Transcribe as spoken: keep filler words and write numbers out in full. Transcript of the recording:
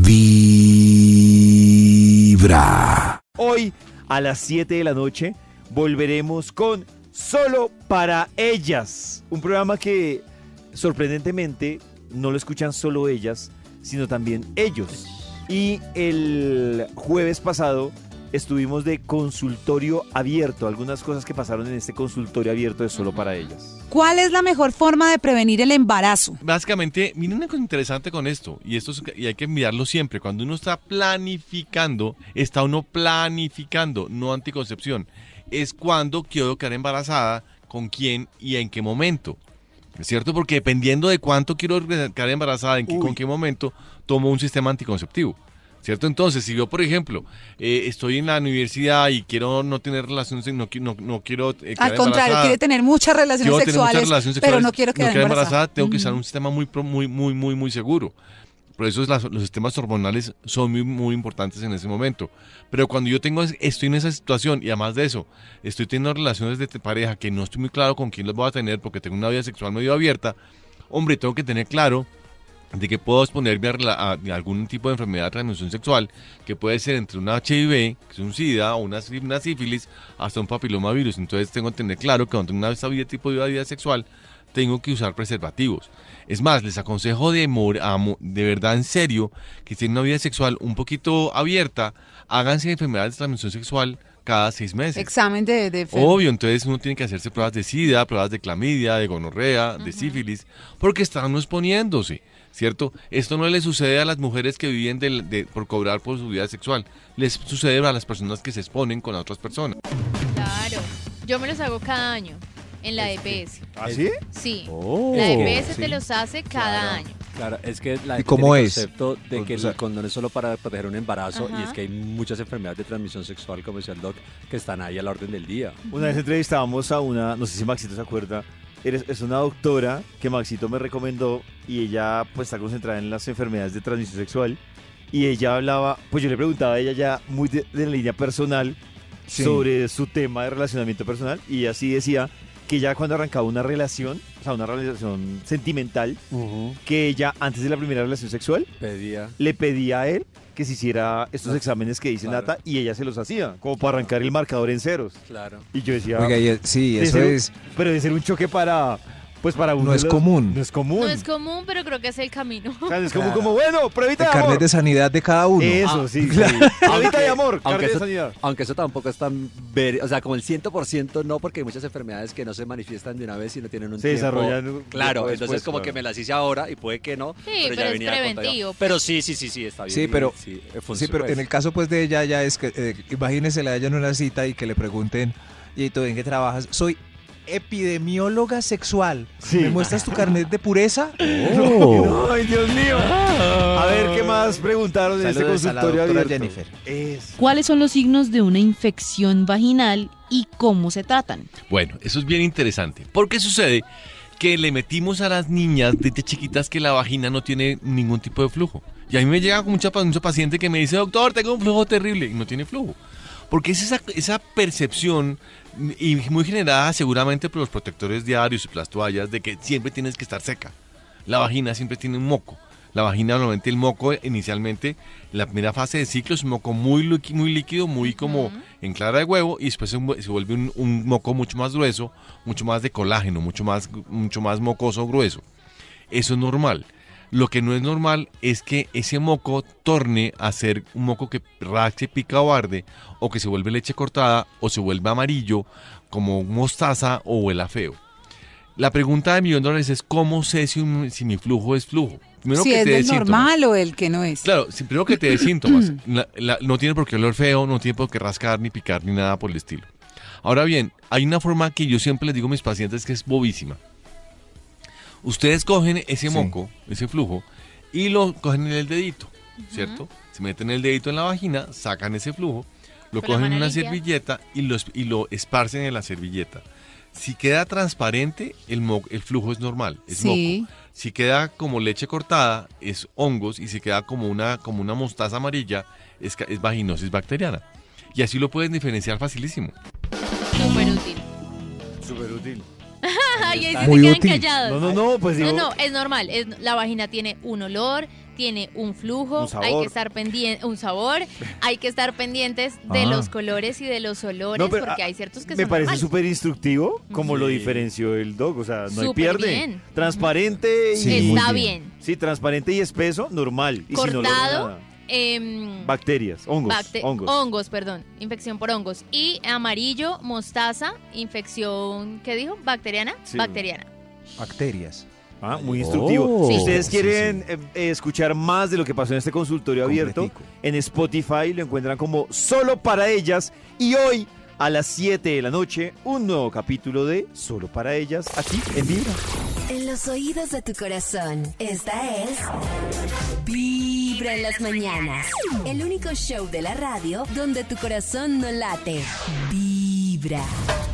Vibra. Hoy a las siete de la noche volveremos con Solo para Ellas, un programa que sorprendentemente no lo escuchan solo ellas, sino también ellos. Y el jueves pasado estuvimos de consultorio abierto, algunas cosas que pasaron en este consultorio abierto de Solo para Ellas. ¿Cuál es la mejor forma de prevenir el embarazo? Básicamente, miren una cosa interesante con esto, y esto es, y hay que mirarlo siempre. Cuando uno está planificando, está uno planificando, no anticoncepción. Es cuando quiero quedar embarazada, con quién y en qué momento. ¿Es cierto? Porque dependiendo de cuánto quiero quedar embarazada, en qué, con qué momento, tomo un sistema anticonceptivo. ¿Cierto? Entonces, si yo, por ejemplo, eh, estoy en la universidad y quiero no tener relaciones, no, no, no quiero eh, quedar Al contrario, quiere tener muchas relaciones, quiero sexuales, tener muchas relaciones sexuales, pero no quiero quedar no embarazada, embarazada. tengo que Mm. usar un sistema muy, muy, muy, muy, muy seguro. Por eso es la, los sistemas hormonales son muy, muy importantes en ese momento. Pero cuando yo tengo, estoy en esa situación y además de eso, estoy teniendo relaciones de pareja que no estoy muy claro con quién las voy a tener porque tengo una vida sexual medio abierta, hombre, tengo que tener claro de que puedo exponerme a, a, a algún tipo de enfermedad de transmisión sexual, que puede ser entre una H I V, que es un SIDA, o una, una sífilis, hasta un papilomavirus. Entonces tengo que tener claro que cuando tengo una vida, tipo de vida sexual, tengo que usar preservativos. Es más, les aconsejo de, de verdad, en serio, que si tienen una vida sexual un poquito abierta, háganse enfermedades de transmisión sexual cada seis meses. Examen de, de Obvio, entonces uno tiene que hacerse pruebas de SIDA, pruebas de clamidia, de gonorrea, uh-huh. de sífilis, porque están uno exponiéndose, ¿cierto? Esto no le sucede a las mujeres que viven de, de, por cobrar por su vida sexual, les sucede a las personas que se exponen con otras personas. Claro, yo me los hago cada año. En la E P S. ¿Ah, sí? Sí. Oh, la E P S sí. te los hace cada Claro, año. Claro, es que la ¿Y cómo tiene es? el concepto de que O sea, el condón es solo para proteger un embarazo. Ajá. Y es que hay muchas enfermedades de transmisión sexual, como decía el doc, que están ahí a la orden del día. Una vez entrevistábamos a una, no sé si Maxito se acuerda, eres, es una doctora que Maxito me recomendó y ella pues está concentrada en las enfermedades de transmisión sexual y ella hablaba, pues yo le preguntaba a ella ya muy de, de la línea personal Sí. sobre su tema de relacionamiento personal y así decía que ya cuando arrancaba una relación, o sea, una relación sentimental, Uh-huh. que ella antes de la primera relación sexual Pedía. le pedía a él que se hiciera estos No, exámenes que dice claro. Nata y ella se los hacía, como para arrancar el marcador en ceros. Claro. Y yo decía, Oiga, y- sí, de eso ser un- es. pero de ser un choque para, pues para uno No de es los- común. No es común. No es común, pero creo que es el camino. O sea, es como, Claro. como bueno, pruebita El de amor. carnet de sanidad de cada uno. Eso, Ah, sí, claro. sí. Pruebita de amor, aunque carnet de eso, sanidad. aunque eso tampoco es tan ver, o sea, como el cien por ciento no, porque hay muchas enfermedades que no se manifiestan de una vez y no tienen un Se tiempo. desarrollan Claro, después, entonces como claro. que me las hice ahora y puede que no, Sí, pero, pero ya es venía preventivo. contagiado. Pero sí, sí, sí, sí, está bien. Sí, y pero- sí, eh, Sí, funciona, pero pues. en el caso pues de ella ya es que, eh, imagínese la ella en una cita y que le pregunten, ¿y tú en qué trabajas? Soy epidemióloga sexual. Sí. ¿Me muestras tu carnet de pureza? No, ay, Dios mío. A ver, ¿qué más preguntaron en este Saludos a la consultorio doctora abierto? Jennifer. Es. ¿Cuáles son los signos de una infección vaginal y cómo se tratan? Bueno, eso es bien interesante. Porque sucede que le metimos a las niñas desde chiquitas que la vagina no tiene ningún tipo de flujo. Y a mí me llega mucha, mucha paciente que me dice, doctor, tengo un flujo terrible. Y no tiene flujo. Porque es esa, esa percepción, y muy generada seguramente por los protectores diarios y por las toallas, de que siempre tienes que estar seca. La vagina siempre tiene un moco. La vagina, normalmente el moco, inicialmente, la primera fase de ciclo es un moco muy, liqui- muy líquido, muy como en clara de huevo, y después se, vu- se vuelve un, un moco mucho más grueso, mucho más de colágeno, mucho más, mucho más mocoso, grueso. Eso es normal. Lo que no es normal es que ese moco torne a ser un moco que rache, pica o arde, o que se vuelve leche cortada, o se vuelve amarillo, como mostaza, o huela feo. La pregunta de millón de dólares es ¿cómo sé si, un- si mi flujo es flujo? Primero Si que es te dé del síntomas. normal o el que no es. Claro, si- primero que te dé síntomas. La- la- no tiene por qué oler feo, no tiene por qué rascar, ni picar, ni nada por el estilo. Ahora bien, hay una forma que yo siempre les digo a mis pacientes que es bobísima. Ustedes cogen ese Sí. moco, ese flujo, y lo cogen en el dedito, ¿cierto? Se meten el dedito en la vagina, sacan ese flujo, lo Con la cogen en mano una limpia. servilleta y lo, y lo esparcen en la servilleta. Si queda transparente, el, mo- el flujo es normal, es Sí. moco. Si queda como leche cortada, es hongos, y si queda como una, como una mostaza amarilla, es, ca- es vaginosis bacteriana. Y así lo pueden diferenciar facilísimo. Súper útil. Súper útil. Ay, ahí sí Muy se quedan útil. callados. No, no, no, pues digo. No, no, es normal. Es, la vagina tiene un olor, tiene un flujo, Un sabor. hay que estar pendiente, un sabor, hay que estar pendientes de Ah. los colores y de los olores, No, pero, porque ah, hay ciertos que Me son parece normales. súper instructivo como lo Sí. diferenció el dog. O sea, no hay Súper pierde. bien. Transparente y... Sí, muy Está bien. bien. Sí, transparente y espeso, normal. Y sin olor a Cortado, nada. em, Bacterias, hongos, bacte- hongos. hongos, perdón, infección por hongos. Y amarillo, mostaza, infección, ¿qué dijo? ¿Bacteriana? Sí. Bacteriana. Bacterias. Ah, muy instructivo. Oh. Si ustedes Sí, quieren eh, eh, escuchar más de lo que pasó en este consultorio abierto, Completico. en Spotify lo encuentran como Solo para Ellas. Y hoy, a las siete de la noche, un nuevo capítulo de Solo para Ellas, aquí en Vibra. En los oídos de tu corazón, esta es Vibra en las mañanas. El único show de la radio donde tu corazón no late. Vibra.